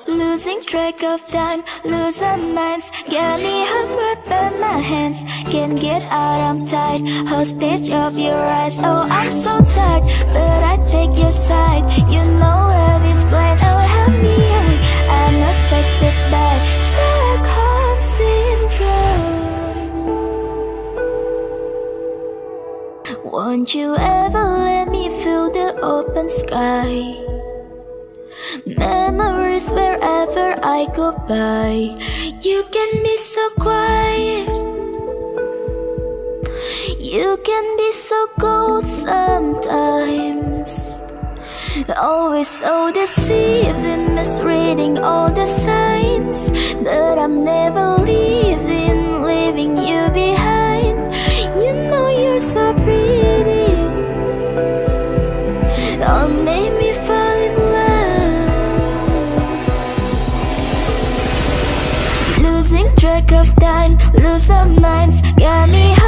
Losing track of time, lose our minds. Got me hammered by my hands. Can't get out, I'm tired. Hostage of your eyes. Oh, I'm so tired, but I take your side. You know love is blind. Oh, help me out. I'm affected by Stockholm Syndrome. Won't you ever let me feel the open sky? Memories wherever I go by. You can be so quiet. You can be so cold sometimes. Always so deceiving, misreading all the signs. But I'm never leaving you behind. You know you're so pretty. Oh, make me fall in love. Losing track of time, lose our minds. Got me